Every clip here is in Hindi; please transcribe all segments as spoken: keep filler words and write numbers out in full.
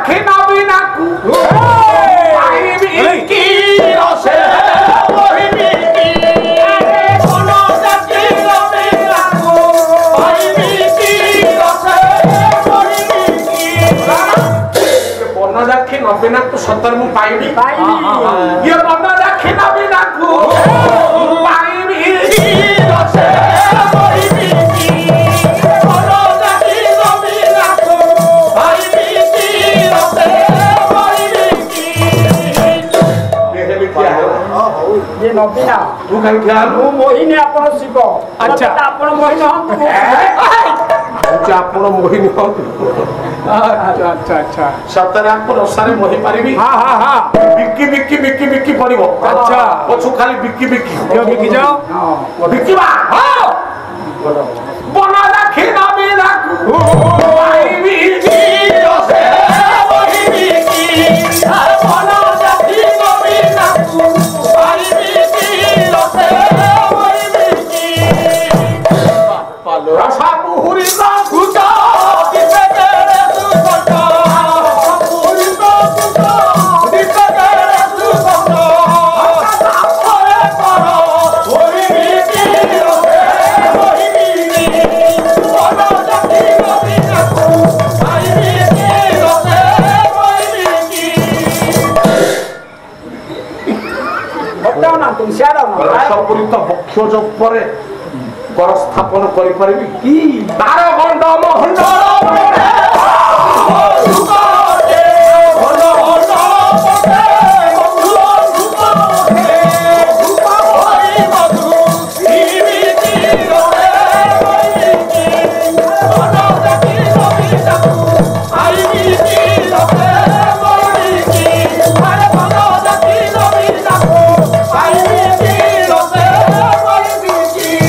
राखी नबीना को पाइबी की रसे मोहिबी की अरे बनो राखी नबीना को पाइबी की रसे मोहिबी की बनो राखी नबीना को सतर मु पाइबी ये बनो राखी नबीना को पाइबी की रसे मोहिबी की बनो राखी नबीना को पाइबी की रसे मोहिबी की ये नबीना तू कहीं क्या मु मोहिनी आपण शिव अच्छा आपण मोहिनी हम अच्छा आपण मोहिनी हम अच्छा अच्छा अच्छा सतरे आपण ओसारे मोहि पारिबी हां हां हां बिक्की बिक्की बिक्की बिक्की पड़िबो अच्छा पछु खाली बिक्की बिक्की क्यों बिक्की जाओ हां बिक्की बा हां बना राखी नबीना को पाइबी की रसे मोहिबी की बना राखी नबीना को पाइबी की रसे मोहिबी की रसा मुहुरी ना घुटा दिसे तेरे तू सटा मुहुरी ना घुटा दिसे तेरे तू सटा करे करो मोहिबी की रसे मोहिबी की बना राखी नबीना को पाइबी की रसे मोहिबी की बताओ ना तुम सियारा ना सबपुरी तो बक्ष जो परे कर स्थापन करि परबी की तार गंड मोहंडर परे सुगारे भल भल पते बंधु सुगारे सुगा होई मधु जीवी की रसे होई की बना राखी नबीना को आईबी की रसे होई की अरे बना राखी नबीना को आईबी की रसे होई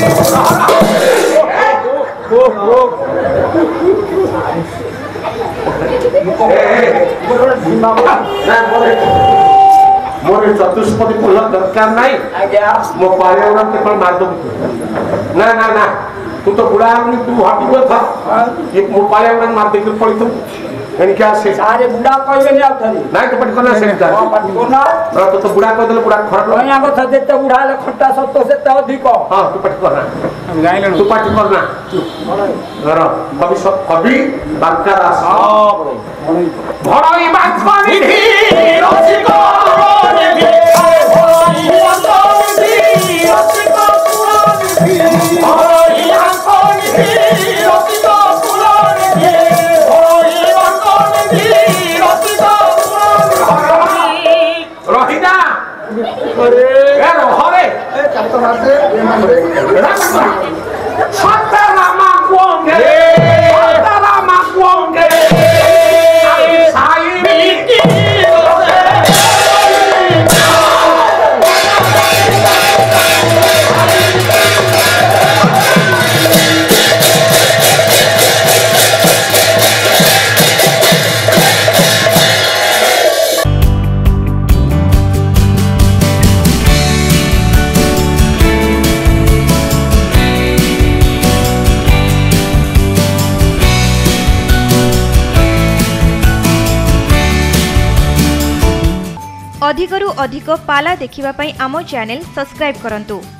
मोर चतुष्पदी पुला दरकार नहीं मो पर्यावरण के मार दो ना ना ना तू तो बुढ़ा आदमी तू हटी था ये मो पर्यावरण मार दे के पड़ी तो एनी क्या से सारे बुढ़ा कहबे नहीं आथरी नहीं तो पट करना से हां पट करना तो तो बुढ़ा कह देले बुढ़ा खराब नहीं आगो था देते बुढ़ा ले खट्टा सत्तो से ते अधिक हां तू पट करना हम जाइले तू पट करना घर कवि सब कवि बांका दास हां बड़ो भड़ई बांका निधि रसिक निधि भड़ई बांका निधि रसिक निधि भड़ई बांका निधि रसिक निधि रोहिदा अरे ए रोहरे ए चलतो मारते ए मारते सतरामा कोंगे सतरामा कोंगे साई की अधिकरु अधिक पाला देखिबा पई आमो चैनल सब्सक्राइब करंतु।